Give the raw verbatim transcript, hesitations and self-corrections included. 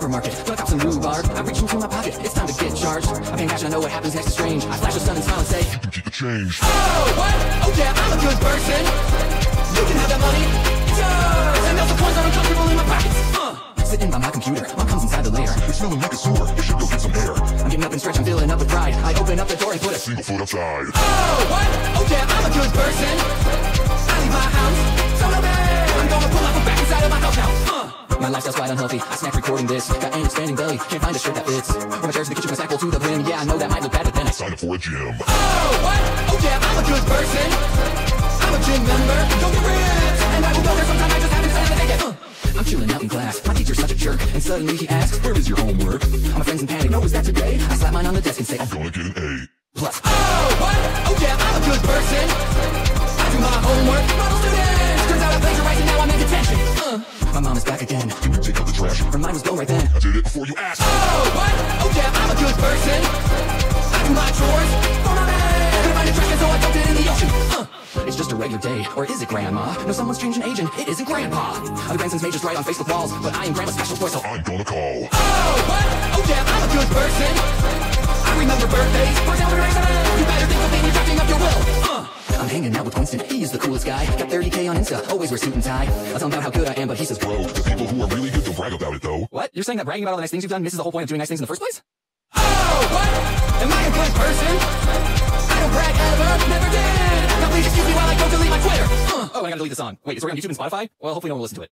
supermarket, but I cop some rhubarb. I reach into my pocket, it's time to get charged. I pay cash and I know what happens next is strange. I flash a stun and smile and say, you can keep the change. Oh, what? Oh yeah, I'm a good person. You can have that money, it's yours. And those coins are uncomfortable in my pockets. Uh. Sitting by my computer, mom comes inside the lair. You're smelling like a sewer, you should go get some air. I'm getting up and stretch, I'm filling up with pride. I open up the door and put a single foot outside. Oh, what? Oh yeah, I'm a good person. I leave my house, so no bad. I'm gonna pull out the back inside of my house now. Uh. My lifestyle's quite unhealthy, I snack recording this. Got an expanding belly, can't find a shirt that fits. When my chairs in the kitchen, my stack full to the brim. Yeah, I know that might look bad, but then I sign up for a gym. Oh, what? Oh yeah, I'm a good person. I'm a gym member, don't get rich. And I will go there sometime, I just haven't decided to take it. Uh. I'm chilling out in class, my teacher's such a jerk. And suddenly he asks, where is your homework? All my friends in panic, no, is that today? I slap mine on the desk and say, I'm gonna get an A plus. Oh, what? Oh yeah, I'm a good person. I do my homework, model students. Turns out I plagiarized and now I'm in detention. Uh. My mom is back again. Can you take out the trash? Her mind was blown right then. I did it before you asked. Oh, what? Oh yeah, I'm a good person. I do my chores for my man. Couldn't find a trash can, so I dumped it in the ocean. Uh. It's just a regular day, or is it grandma? No, someone's changing age and it isn't grandpa. Other grandsons may just write on Facebook walls, but I am grandma's special boy, so I'm gonna call. Oh, what? Oh yeah, I'm a good person. I remember birthdays, for example, you better think of me when you're drafting up your will. Uh. I'm hanging out with Winston, he is the coolest guy. Got thirty K on Insta, always wear suit and tie. I tell him about how good I am, but he says, bro, the people who are really good don't brag about it though. What? You're saying that bragging about all the nice things you've done misses the whole point of doing nice things in the first place? Oh, what? Am I a good person? I don't brag ever, never did. Now please excuse me while I go delete my Twitter. Uh. Oh, I gotta delete the song. Wait, is it on YouTube and Spotify? Well, hopefully no one will listen to it.